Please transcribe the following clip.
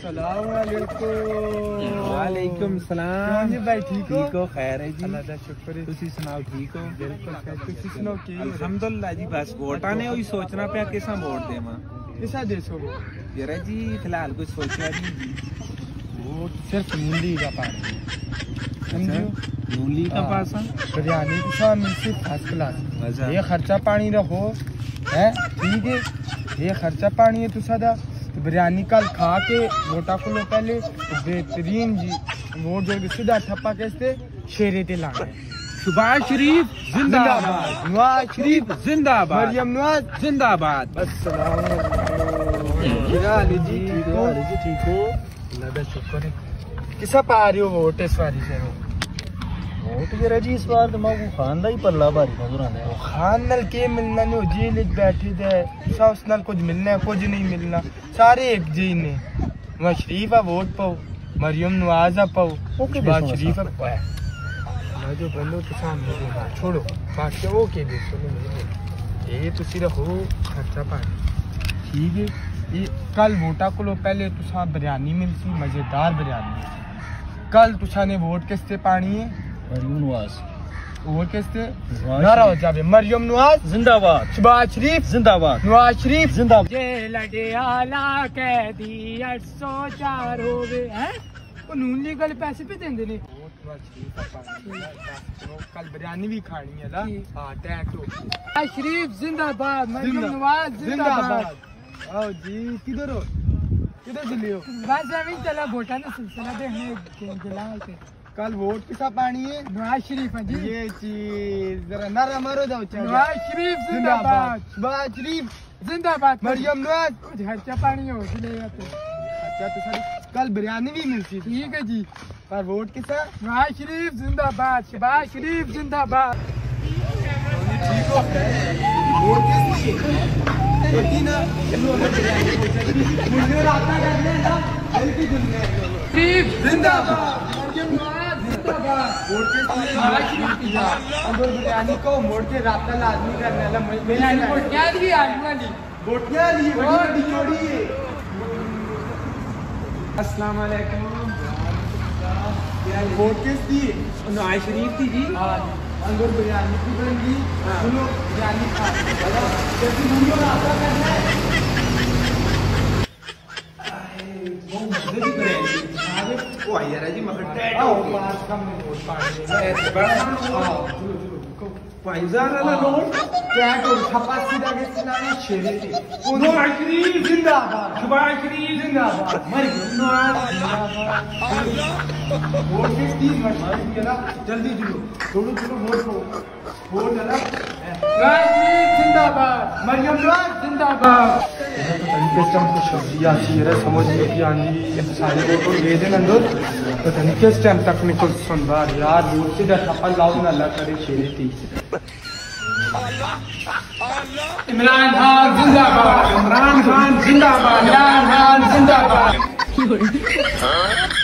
वालेकुम सलाम जी भाई ठीक हो? खैर है जी। अल्लाह दा शुक्र है। तुसी सुनाओ ठीक हो? बिल्कुल खैर। तुसी सुनाओ की हो? अल्हम्दुलिल्लाह जी। बस वोटां ने ही सोचना पिया किसा वोट देवां। किसा देसो वो? यार जी फिलहाल कुछ सोचा नहीं जी। वोट सिर्फ नून लीग का पार्टी समझो। नून लीग का पास बिरयानी की शाम मिलती फर्स्ट क्लास। अच्छा। ये खर्चा पानी रखो है ठीक है। ये खर्चा पानी है तुसा दा तो बिरयानी कल खा के वोटा को लो पहले तो बेहतरीन जी वोट जो सीधा ठप्पा कैसे शेरे ते लाना। शहबाज शरीफ जिंदाबाद, नवाज शरीफ जिंदाबाद, मरियम नवाज जिंदाबाद। अस्सलाम जी ठीक हो? अल्लाह दा शुक्र है। किसा पा रहे हो वोट इस बारी से? वोट जरा जी इस बार दिमाग खान दा ही पल्ला भारी नजर आना है। खान नल के मिलना नहीं जेल च बैठे दे सा उस नाल कुछ मिलना है कुछ नहीं मिलना सारे एक जी ने। नवाज शरीफ आ वोट पाओ, मरियम नवाज आ पाओ, नवाज शरीफ आ पाए जो बंदो तो सामने देना छोड़ो बाकी वो के दे सुनो ये तुसी रखो खर्चा पानी ठीक है। ये कल वोटा को लो पहले तुसा बिरयानी मिलती मजेदार बिरयानी। कल तुसा ने वोट किससे पानी है? मरियम नवाज। वोट किससे? नारा हो जावे मरियम नवाज जिंदाबाद, शहबाज शरीफ जिंदाबाद, नवाज शरीफ जिंदाबाद। जे लड़े आला कह दी 804 होवे हैं वो नून लीगल पैसे पे देंदे ने। कल बिरयानी भी खानी है ना। हां टैग तो शरीफ जिंदाबाद, मरियम नवाज जिंदाबाद। आओ जी किधर हो? किधर चले हो? बस अभी चला वोटा ना सिलसिला देखने जिला से। कल वोट किसा पानी है? नवाज शरीफ जी। ये चीज जरा नारा मारो जाओ। नवाज शरीफ जिंदाबाद, शहबाज शरीफ जिंदाबाद, मरियम नवाज कुछ खर्चा पानी हो चलेगा तो अच्छा तो सर कल बिरयानी भी मिलती ठीक है जी। पर वोट किसा? नवाज शरीफ जिंदाबाद, शहबाज शरीफ जिंदाबाद। ठीक हो? वोट किसकी? ना मुझे रास्ता करने ना हल्की दुनिया शरीफ जिंदाबाद, मरियम नवाज जिंदाबाद। वोट किसकी? नवाज शरीफ की जा अंदर बिरयानी को मोड़ के रास्ता लाजमी करने वाला बिरयानी वोट क्या दी आलू वाली वोट क्या दी बड़ी चोड़ी है। अस्सलाम वालेकुम। वोट किसकी? नवाज शरीफ की जी। अंदर बिरयानी की बनेगी सुनो बिरयानी खा जैसे वीडियो रास्ता करना है वो मजे भी करेंगे अरे वो यार जी मगर टैट आओ पास कम में वोट पाने ऐसे बड़ा आओ चलो पैसा वाला नोट टैट और छपा सीधा के सिलाने शेरे थे नवाज शरीफ जिंदाबाद, शहबाज शरीफ जिंदाबाद, मरियम नवाज जिंदाबाद। वोट किसकी? मर्जी है ना जल्दी चलो थोड़ा थोड़ा वोट है ना नवाज शरीफ जिंदाबाद, मरियम नवाज जिंदाबाद। किस टाइम को सब्जी आती है समझ में आनी ये सारे वोट दे देना अंदर पता नहीं किस टाइम टेक्निकल सुनवार यार वोट से छप्पा लाओ ना अल्लाह करे शेरे थी। इमरान खान जिंदाबाद, इमरान खान जिंदाबाद, इमरान खान जिंदाबाद।